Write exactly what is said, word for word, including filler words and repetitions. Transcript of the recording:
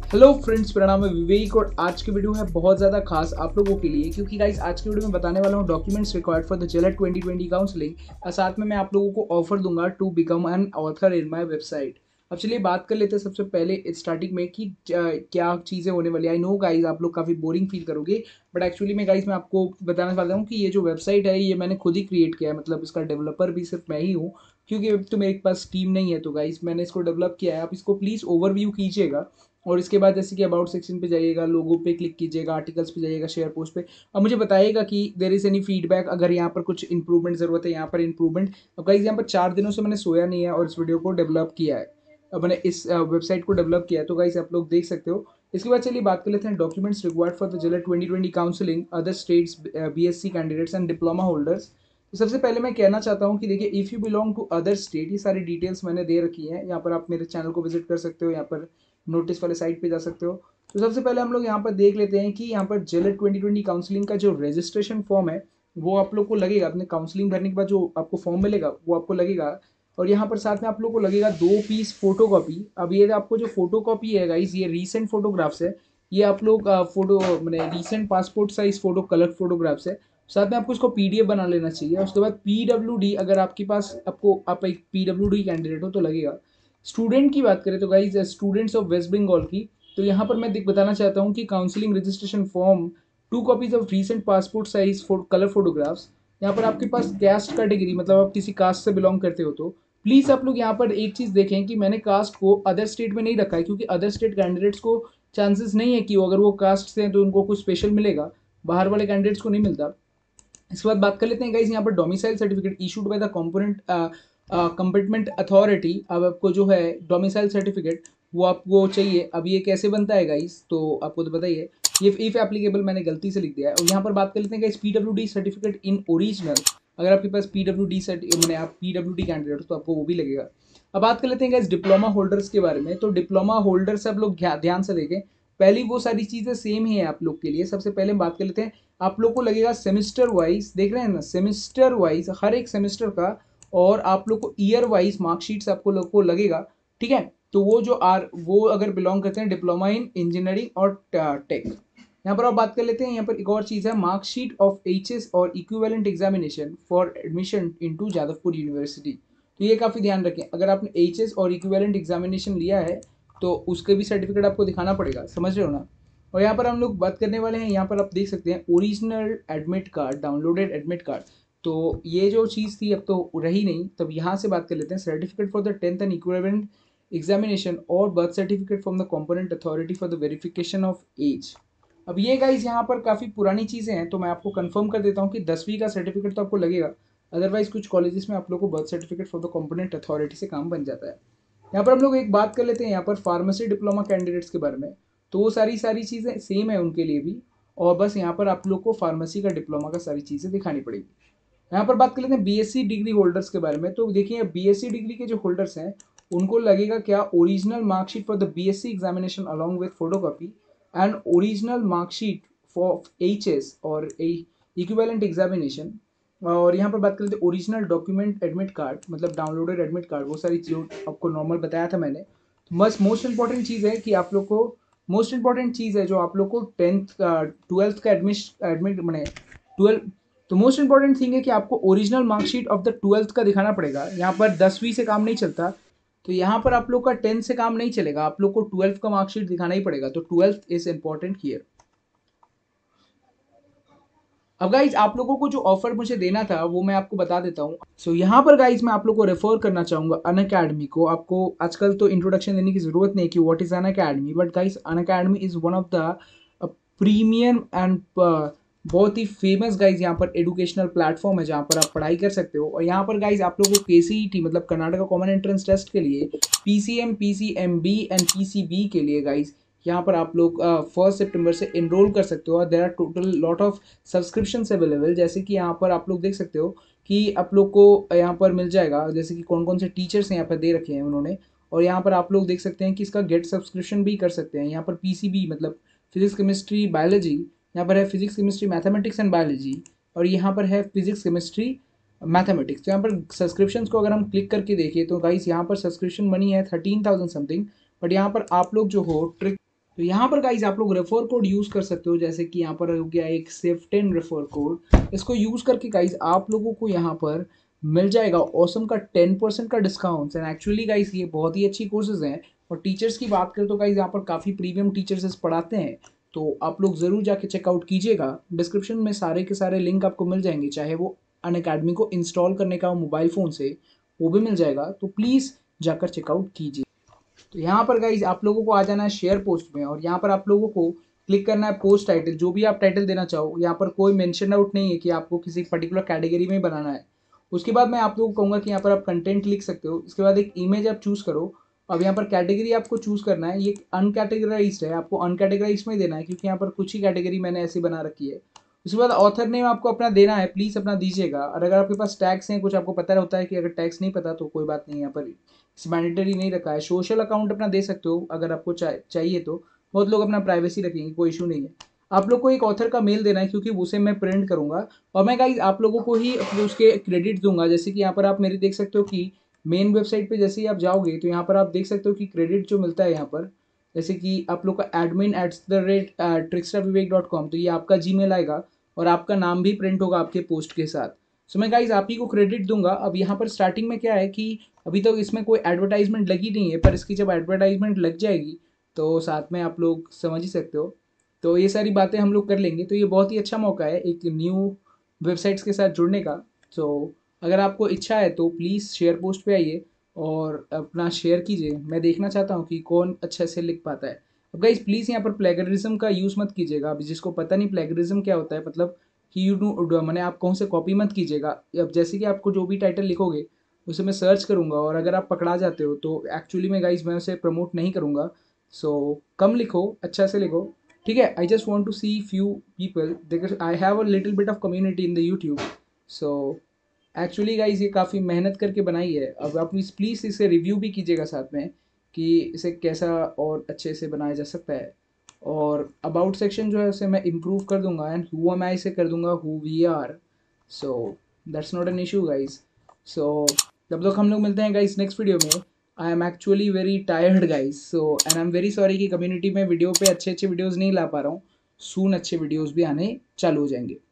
Hello friends, मेरा नाम है विवेक और आज की वीडियो है बहुत ज़्यादा खास आप लोगों के लिए, क्योंकि गाइस आज की वीडियो में बताने वाला हूँ documents required for the JELET twenty twenty counselling और साथ में मैं आप लोगों को ऑफर दूंगा to become an author in my website. अब चलिए बात कर लेते हैं सबसे पहले स्टार्टिंग में कि क्या चीज़ें होने वाली। आई नो गाइस आप लोग काफ़ी बोरिंग फील करोगे, बट एक्चुअली में गाइस मैं आपको बताना चाहता हूँ कि ये जो वेबसाइट है ये मैंने खुद ही क्रिएट किया है, मतलब इसका डेवलपर भी सिर्फ मैं ही हूँ, क्योंकि अब तो मेरे पास टीम नहीं है। तो गाइस मैंने इसको डेवलप किया है, आप इसको प्लीज़ ओवरव्यू कीजिएगा और इसके बाद जैसे कि अबाउट सेक्शन पे जाइएगा, लोगो पे क्लिक कीजिएगा, आर्टिकल्स पे जाइएगा, शेयर पोस्ट पे और मुझे बताइएगा कि देर इज़ एनी फीडबैक, अगर यहाँ पर कुछ इंप्रूवमेंट ज़रूरत है यहाँ पर इंप्रूवमेंट। अब गाइस यहाँ पर चार दिनों से मैंने सोया नहीं है और इस वीडियो को डेवलप किया है, अब मैंने इस वेबसाइट को डेवलप किया है, तो गाइस आप लोग देख सकते हो। इसके बाद चलिए बात कर लेते हैं documents required for the JELET twenty twenty counselling other states B S C candidates and diploma holders. तो सबसे पहले मैं कहना चाहता हूँ कि देखिए, if you belong to other state, ये सारी डिटेल्स मैंने दे रखी है यहाँ पर, आप मेरे चैनल को विजिट कर सकते हो, यहाँ पर नोटिस वाले साइट पे जा सकते हो। तो सबसे पहले हम लोग यहाँ पर देख लेते हैं कि यहाँ पर जेलेट ट्वेंटी ट्वेंटी काउंसलिंग का जो रजिस्ट्रेशन फॉर्म है वो आप लोग को लगेगा अपने काउंसलिंग भरने के बाद, जो आपको फॉर्म मिलेगा वो आपको लगेगा। और यहाँ पर साथ में आप लोग को लगेगा दो पीस फोटो कॉपी। अब ये आपको जो फोटो कॉपी है गाइस, ये रीसेंट फोटोग्राफ्स है, ये आप लोग फोटो मैंने recent passport size photo colour photographs है। साथ में आपको इसको पीडीएफ बना लेना चाहिए। उसके बाद पीडब्ल्यूडी, अगर आपके पास आपको आप एक पीडब्ल्यूडी कैंडिडेट हो तो लगेगा। स्टूडेंट की बात करें तो guys students of West Bengal की, तो यहाँ पर मैं दिख बताना चाहता हूँ कि counselling registration form, two copies of recent passport size colour photographs. यहाँ पर आपके पास कैस्ट कैटेगरी, मतलब आप किसी कास्ट से बिलोंग करते हो तो प्लीज़ आप लोग यहाँ पर एक चीज़ देखें कि मैंने कास्ट को अदर स्टेट में नहीं रखा है, क्योंकि अदर स्टेट कैंडिडेट्स को चांसेस नहीं है कि वो अगर वो कास्ट से हैं तो उनको कुछ स्पेशल मिलेगा, बाहर वाले कैंडिडेट्स को नहीं मिलता। इसके बाद बात कर लेते हैं गाइस यहाँ पर domicile certificate issued by the component competent authority. अब आपको जो है डोमिसाइल सर्टिफिकेट वो आपको चाहिए। अब ये कैसे बनता है गाइस, तो आपको तो पता ही है, ये इफ एप्लीकेबल मैंने गलती से लिख दिया है। और यहाँ पर बात कर लेते हैं guys PWD certificate in original, अगर आपके पास पीडब्ल्यूडी सर्टिफिकेट मैंने आप पीडब्ल्यूडी कैंडिडेट हो तो आपको वो भी लगेगा। अब बात कर लेते हैं गाइस डिप्लोमा होल्डर्स के बारे में। तो डिप्लोमा होल्डर्स आप लोग ध्यान से देखें, पहली वो सारी चीज़ें सेम ही है आप लोग के लिए। सबसे पहले बात कर लेते हैं, आप लोग को लगेगा सेमिस्टर वाइज, देख रहे हैं ना, सेमिस्टर वाइज हर एक सेमिस्टर का, और आप लोग को ईयर वाइज मार्कशीट्स आपको लोग को लगेगा। ठीक है, तो वो जो आर वो अगर बिलोंग करते हैं डिप्लोमा इन इंजीनियरिंग और टेक। यहाँ पर आप बात कर लेते हैं, यहाँ पर एक और चीज़ है मार्कशीट ऑफ एच एस और equivalent examination for admission into Jadavpur university. तो ये काफ़ी ध्यान रखें, अगर आपने एच एस और इक्विवेलेंट एग्जामिनेशन लिया है तो उसके भी सर्टिफिकेट आपको दिखाना पड़ेगा, समझ रहे हो ना। और यहाँ पर हम लोग बात करने वाले हैं, यहाँ पर आप देख सकते हैं original admit card, downloaded admit card. तो ये जो चीज़ थी अब तो रही नहीं, तब यहाँ से बात कर लेते हैं certificate for the tenth and equivalent examination और birth certificate from the component authority for the verification of age. अब ये गाइज यहाँ पर काफ़ी पुरानी चीज़ें हैं, तो मैं आपको कंफर्म कर देता हूँ कि दसवीं का सर्टिफिकेट तो आपको लगेगा, अदरवाइज कुछ कॉलेजेस में आप लोग को birth certificate for the component authority से काम बन जाता है। यहाँ पर हम लोग एक बात कर लेते हैं यहाँ पर फार्मेसी डिप्लोमा कैंडिडेट्स के बारे में। तो वो सारी सारी चीज़ें सेम है उनके लिए भी, और बस यहाँ पर आप लोग को फार्मेसी का डिप्लोमा का सारी चीज़ें दिखानी पड़ेगी। यहाँ पर बात कर लेते हैं बीएससी डिग्री होल्डर्स के बारे में। तो देखिए बीएससी डिग्री के जो होल्डर्स हैं उनको लगेगा क्या, original marksheet for the BSc examination along with photocopy and original marksheet for HS और इक्विवेलेंट एग्जामिनेशन। और यहाँ पर बात करते हैं ओरिजिनल डॉक्यूमेंट एडमिट कार्ड, मतलब डाउनलोडेड एडमिट कार्ड, वो सारी जो आपको नॉर्मल बताया था मैंने। तो बस मोस्ट इंपॉर्टेंट चीज़ है कि आप लोग को, मोस्ट इंपॉर्टेंट चीज़ है जो आप लोग को टेंथ का ट्वेल्थ का एडमिश एडमिट मैंने ट्वेल्थ, तो मोस्ट इंपॉर्टेंट थिंग है कि आपको original marksheet of the twelfth का दिखाना पड़ेगा। यहाँ पर दसवीं से काम नहीं चलता, तो यहाँ पर आप लोग का टेंथ से काम नहीं चलेगा, आप लोग को ट्वेल्थ का मार्कशीट दिखाना ही पड़ेगा। तो ट्वेल्थ इज इंपॉर्टेंट हियर। अब गाइज आप लोगों को जो ऑफर मुझे देना था वो मैं आपको बता देता हूँ। सो so, यहाँ पर गाइज मैं आप लोग को रेफर करना चाहूँगा अन अकेडमी को। आपको आजकल तो इंट्रोडक्शन देने की ज़रूरत नहीं कि what is Unacademy, but guys Unacademy is one of the premium and बहुत ही फेमस गाइज यहाँ पर एजुकेशनल प्लेटफॉर्म है जहाँ पर आप पढ़ाई कर सकते हो। और यहाँ पर गाइज आप लोगों को के सी ई टी मतलब कर्नाटका कॉमन एंट्रेंस टेस्ट के लिए, P C M, P C M B and P C B के लिए गाइज यहाँ पर आप लोग फर्स्ट सितंबर से इनरोल कर सकते हो। और there are total lot of subscriptions available, जैसे कि यहाँ पर आप लोग देख सकते हो कि आप लोग को यहाँ पर मिल जाएगा, जैसे कि कौन कौन से टीचर्स यहाँ पर दे रखे हैं उन्होंने। और यहाँ पर आप लोग देख सकते हैं कि इसका गेट सब्सक्रिप्शन भी कर सकते हैं। यहाँ पर पीसीबी मतलब फिजिक्स केमिस्ट्री बायोलॉजी, यहाँ पर है physics chemistry mathematics and biology, और यहाँ पर है फिजिक्स केमिस्ट्री मैथमेटिक्स। तो यहाँ पर सब्सक्रिप्शन को अगर हम क्लिक करके देखिए तो गाइस यहाँ पर सब्सक्रिप्शन मनी है थर्टीन थाउजेंड समथिंग, बट यहाँ पर आप लोग जो हो ट्रिक तो यहाँ पर गाइज आप लोग रेफर कोड यूज़ कर सकते हो, जैसे कि यहाँ पर हो गया एक सेफ टेन रेफर कोड। इसको यूज़ करके गाइज आप लोगों को यहाँ पर मिल जाएगा ऑसम का टेन परसेंट का डिस्काउंट। एंड एक्चुअली गाइज ये बहुत ही अच्छी कोर्सेज हैं। और टीचर्स की बात करें तो गाइज यहाँ पर काफ़ी प्रीमियम टीचर्स पढ़ाते हैं, तो आप लोग ज़रूर जाके चेकआउट कीजिएगा। डिस्क्रिप्शन में सारे के सारे लिंक आपको मिल जाएंगे, चाहे वो अन अकेडमी को इंस्टॉल करने का मोबाइल फ़ोन से वो भी मिल जाएगा, तो प्लीज़ जाकर चेकआउट कीजिए। तो यहाँ पर गाइज आप लोगों को आ जाना है शेयर पोस्ट में, और यहाँ पर आप लोगों को क्लिक करना है पोस्ट टाइटल, जो भी आप टाइटल देना चाहो। यहाँ पर कोई मेंशन आउट नहीं है कि आपको किसी पर्टिकुलर कैटेगरी में बनाना है। उसके बाद मैं आप लोगों को कहूँगा कि यहाँ पर आप कंटेंट लिख सकते हो। इसके बाद एक इमेज आप चूज़ करो। अब यहाँ पर कैटेगरी आपको चूज़ करना है, ये अनकैटेगराइज्ड है, आपको अनकैटेगराइज्ड में देना है, क्योंकि यहाँ पर कुछ ही कैटेगरी मैंने ऐसी बना रखी है। उसके बाद ऑथर नेम आपको अपना देना है, प्लीज़ अपना दीजिएगा। और अगर आपके पास टैक्स हैं, कुछ आपको पता होता है कि अगर टैक्स नहीं पता तो कोई बात नहीं, यहाँ पर मैंडेटरी नहीं रखा है। सोशल अकाउंट अपना दे सकते हो अगर आपको चा, चाहिए तो। बहुत लोग अपना प्राइवेसी रखेंगे, कोई इशू नहीं है। आप लोग को एक ऑथर का मेल देना है, क्योंकि उसे मैं प्रिंट करूंगा, और मैं गाइज आप लोगों को ही उसके क्रेडिट दूंगा। जैसे कि यहाँ पर आप मेरी देख सकते हो कि मेन वेबसाइट पे जैसे ही आप जाओगे तो यहाँ पर आप देख सकते हो कि क्रेडिट जो मिलता है यहाँ पर, जैसे कि आप लोग का एडमिन एट द रेट ट्रिक्सटा विवेक डॉट कॉम, तो ये आपका जी मेल आएगा और आपका नाम भी प्रिंट होगा आपके पोस्ट के साथ। सो मैं गाइज आप ही को क्रेडिट दूंगा। अब यहाँ पर स्टार्टिंग में क्या है कि अभी तो इसमें कोई एडवर्टाइजमेंट लगी नहीं है, पर इसकी जब एडवर्टाइजमेंट लग जाएगी तो साथ में आप लोग समझ ही सकते हो। तो ये सारी बातें हम लोग कर लेंगे। तो ये बहुत ही अच्छा मौका है एक न्यू वेबसाइट्स के साथ जुड़ने का। तो अगर आपको इच्छा है तो प्लीज़ शेयर पोस्ट पे आइए और अपना शेयर कीजिए। मैं देखना चाहता हूँ कि कौन अच्छे से लिख पाता है। अब गाइज प्लीज़ यहाँ पर प्लेगरिज्म का यूज़ मत कीजिएगा। अभी जिसको पता नहीं प्लेगरिज्म क्या होता है, मतलब कि यू डू मैंने आप कौन से कॉपी मत कीजिएगा। अब जैसे कि आपको जो भी टाइटल लिखोगे उसे मैं सर्च करूँगा, और अगर आप पकड़ा जाते हो तो एक्चुअली में गाइज मैं उसे प्रमोट नहीं करूँगा। सो कम लिखो, अच्छा से लिखो, ठीक है। I just want to see few people, because I have a little bit of community in the YouTube. So actually guys ये काफ़ी मेहनत करके बनाई है। अब आप इस प्लीज़ इसे रिव्यू भी कीजिएगा साथ में कि इसे कैसा और अच्छे से बनाया जा सकता है। और अबाउट सेक्शन जो है उसे मैं इम्प्रूव कर दूंगा, एंड हु एम आई से कर दूंगा who we are. So that's not an issue guys. So तब तक हम लोग मिलते हैं गाइस नेक्स्ट वीडियो में। I am actually very tired guys, so and I am very sorry कि कम्युनिटी में वीडियो पे अच्छे अच्छे वीडियोस नहीं ला पा रहा हूँ। सून अच्छे वीडियोस भी आने चालू हो जाएंगे।